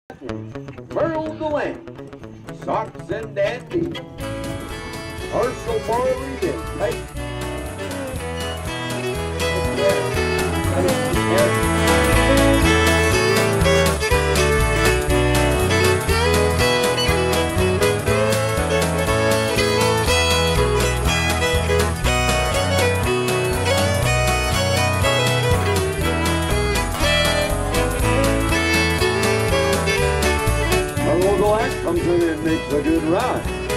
Merle DeLand, Socks and Dandy, Marshall Marley and Mike. Comes in and makes a good rhyme.